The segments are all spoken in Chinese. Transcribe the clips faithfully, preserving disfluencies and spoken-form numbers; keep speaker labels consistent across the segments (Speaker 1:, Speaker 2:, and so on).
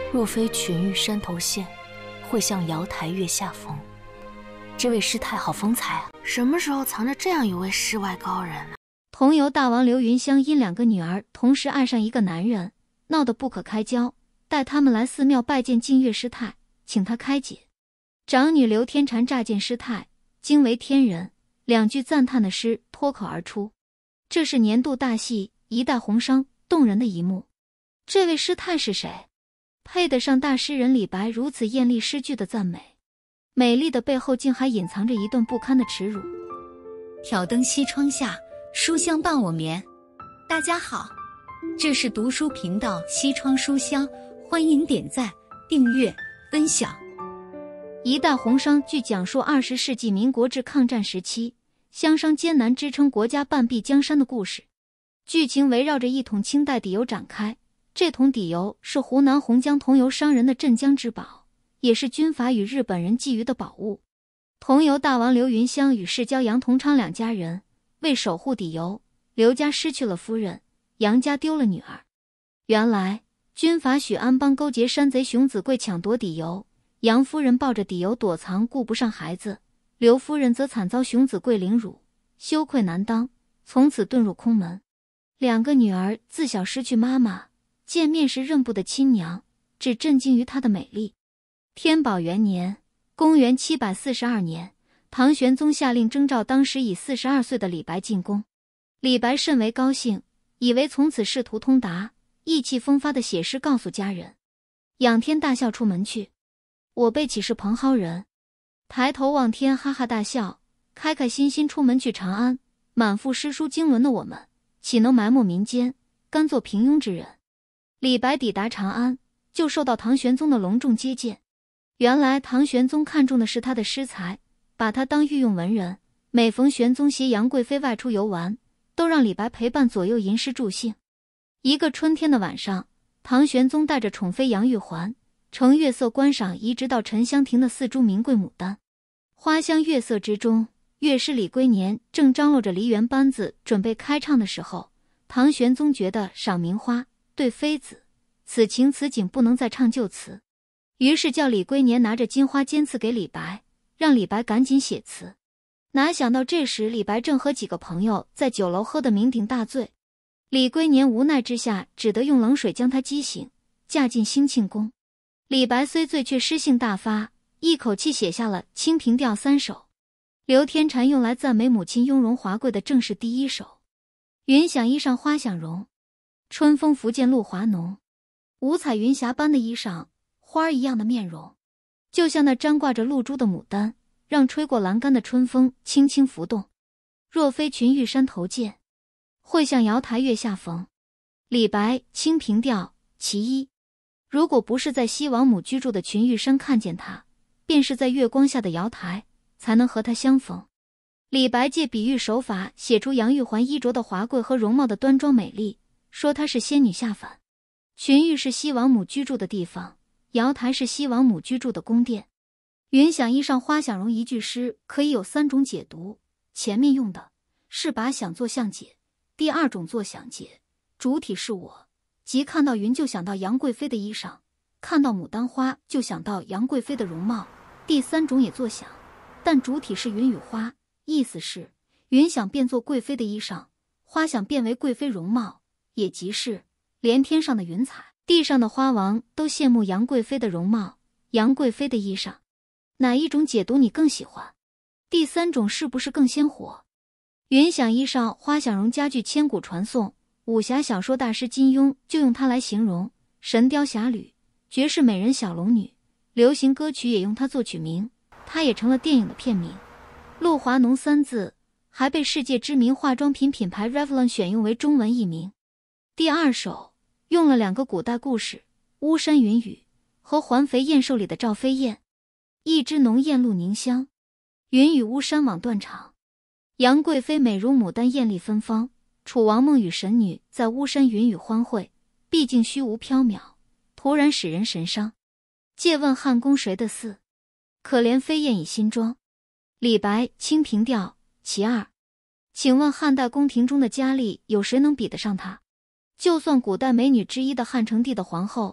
Speaker 1: 若非群玉山头见，会向瑶台月下逢。这位师太好风采啊！
Speaker 2: 什么时候藏着这样一位世外高人呢？
Speaker 3: 同游大王刘云香因两个女儿同时爱上一个男人，闹得不可开交，带他们来寺庙拜见净月师太，请他开解。长女刘天禅乍见师太，惊为天人，两句赞叹的诗脱口而出。这是年度大戏《一代红裳》动人的一幕。这位师太是谁？配得上大诗人李白如此艳丽诗句的赞美？美丽的背后竟还隐藏着一段不堪的耻辱。
Speaker 4: 挑灯西窗下，书香伴我眠。大家好，这是读书频道西窗书香，欢迎点赞、订阅、分享。
Speaker 3: 一代红裳据讲述二十世纪民国至抗战时期，湘商艰难支撑国家半壁江山的故事。剧情围绕着一桶清代底油展开，这桶底油是湖南洪江桐油商人的镇江之宝，也是军阀与日本人觊觎的宝物。桐油大王刘云香与世交杨同昌两家人为守护底油，刘家失去了夫人，杨家丢了女儿。原来军阀许安邦勾结山贼熊子贵抢夺底油，杨夫人抱着底油躲藏，顾不上孩子，刘夫人则惨遭熊子贵凌辱，羞愧难当，从此遁入空门。两个女儿自小失去妈妈，见面时认不得亲娘，只震惊于她的美丽。天宝元年，公元七百四十二年，唐玄宗下令征召当时已四十二岁的李白进宫。李白甚为高兴，以为从此仕途通达，意气风发地写诗告诉家人。仰天大笑出门去，我辈岂是蓬蒿人？抬头望天哈哈大笑，开开心心出门去长安。满腹诗书经纶的我们，岂能埋没民间，甘做平庸之人？李白抵达长安，就受到唐玄宗的隆重接见。原来唐玄宗看中的是他的诗才，把他当御用文人，每逢玄宗携杨贵妃外出游玩，都让李白陪伴左右吟诗助兴。一个春天的晚上，唐玄宗带着宠妃杨玉环乘月色观赏移植到沉香亭的四株名贵牡丹。花香月色之中，乐师李龟年正张罗着梨园班子准备开唱的时候，唐玄宗觉得赏名花，对妃子，此情此景不能再唱旧词，于是叫李龟年拿着金花尖刺给李白，让李白赶紧写词。哪想到这时李白正和几个朋友在酒楼喝得酩酊大醉，李龟年无奈之下只得用冷水将他激醒，嫁进兴庆宫。李白虽醉却诗兴大发，一口气写下了《清平调》三首。刘天禅用来赞美母亲雍容华贵的正是第一首。云想衣裳花想容，春风拂槛露华浓。五彩云霞般的衣裳，花一样的面容，就像那粘挂着露珠的牡丹，让吹过栏杆的春风轻轻浮动。若非群玉山头见，会向瑶台月下逢。李白《清平调》其一。如果不是在西王母居住的群玉山看见他，便是在月光下的瑶台才能和他相逢。李白借比喻手法写出杨玉环衣着的华贵和容貌的端庄美丽，说她是仙女下凡。群玉是西王母居住的地方，瑶台是西王母居住的宫殿。云想衣裳花想容一句诗可以有三种解读，前面用的是把想做象解，第二种做想解，主体是我，即看到云就想到杨贵妃的衣裳，看到牡丹花就想到杨贵妃的容貌，第三种也做想，但主体是云与花，意思是云想变作贵妃的衣裳，花想变为贵妃容貌，也即是连天上的云彩，地上的花王都羡慕杨贵妃的容貌，杨贵妃的衣裳。哪一种解读你更喜欢？第三种是不是更鲜活？云想衣裳花想容佳句千古传颂，武侠小说大师金庸就用它来形容神雕侠侣、绝世美人小龙女，流行歌曲也用它做曲名，它也成了电影的片名。露华浓三字还被世界知名化妆品品牌 Revlon 选用为中文译名。第二首用了两个古代故事，巫山云雨和环肥燕瘦里的赵飞燕。一枝浓艳露凝香，云雨巫山枉断肠。杨贵妃美如牡丹艳丽芬芳，楚王梦与神女在巫山云雨欢会，毕竟虚无缥缈，突然使人神伤。借问汉宫谁的似？可怜飞燕倚新妆。李白《清平调》其二。请问汉代宫廷中的佳丽有谁能比得上她？就算古代美女之一的汉成帝的皇后，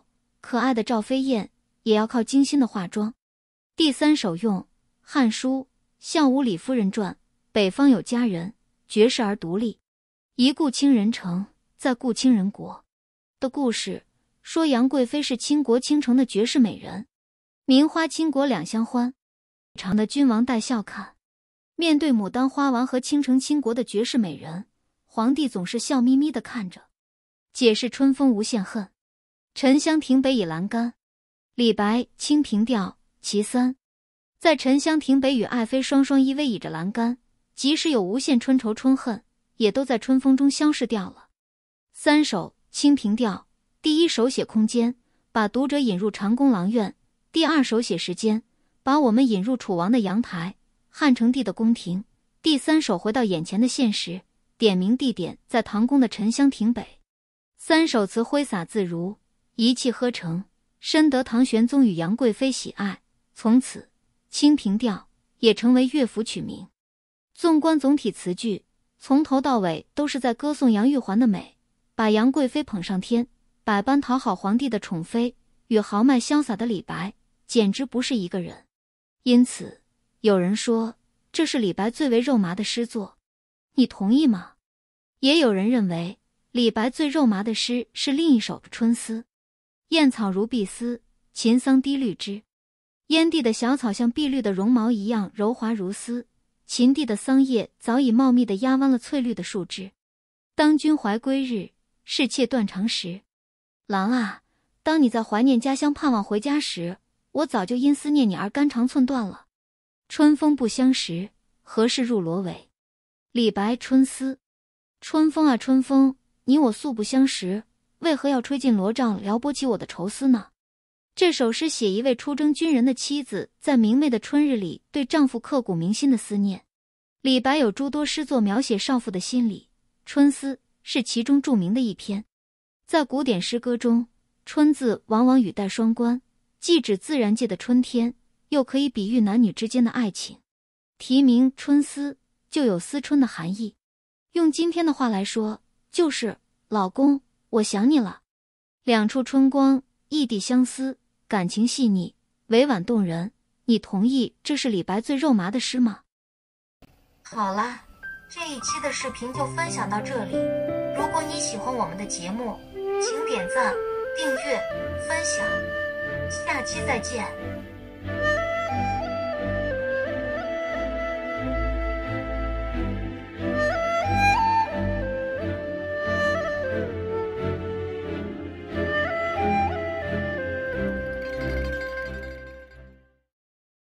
Speaker 3: 可爱的赵飞燕也要靠精心的化妆。第三首用《汉书·项武李夫人传》，北方有佳人，绝世而独立，一顾倾人城，再顾倾人国的故事，说杨贵妃是倾国倾城的绝世美人，名花倾国两相欢，长的君王待笑看。面对牡丹花王和倾城倾国的绝世美人，皇帝总是笑眯眯地看着。解释春风无限恨，沉香亭北倚阑干。李白《清平调·其三》。在沉香亭北与爱妃双双依偎倚着栏杆，即使有无限春愁春恨，也都在春风中消逝掉了。三首《清平调》，第一首写空间，把读者引入长宫廊院；第二首写时间，把我们引入楚王的阳台、汉成帝的宫廷；第三首回到眼前的现实，点明地点在唐宫的沉香亭北。三首词挥洒自如，一气呵成，深得唐玄宗与杨贵妃喜爱，从此清平调也成为乐府曲名。纵观总体词句，从头到尾都是在歌颂杨玉环的美，把杨贵妃捧上天，百般讨好皇帝的宠妃与豪迈潇洒的李白简直不是一个人。因此有人说这是李白最为肉麻的诗作，你同意吗？也有人认为李白最肉麻的诗是另一首《春思》。燕草如碧丝，秦桑低绿枝。燕地的小草像碧绿的绒毛一样柔滑如丝，秦地的桑叶早已茂密地压弯了翠绿的树枝。当君怀归日，是妾断肠时。郎啊，当你在怀念家乡盼望回家时，我早就因思念你而肝肠寸断了。春风不相识，何事入罗帷。李白《春思》。春风啊春风，你我素不相识，为何要吹进罗帐撩拨起我的愁思呢？这首诗写一位出征军人的妻子在明媚的春日里对丈夫刻骨铭心的思念。李白有诸多诗作描写少妇的心理，《春思》是其中著名的一篇。在古典诗歌中，春字往往语带双关，既指自然界的春天，又可以比喻男女之间的爱情。题名《春思》就有思春的含义，用今天的话来说，就是老公，我想你了。两处春光，异地相思，感情细腻，委婉动人。你同意这是李白最肉麻的诗吗？
Speaker 1: 好啦，这一期的视频就分享到这里。如果你喜欢我们的节目，请点赞、订阅、分享。下期再见。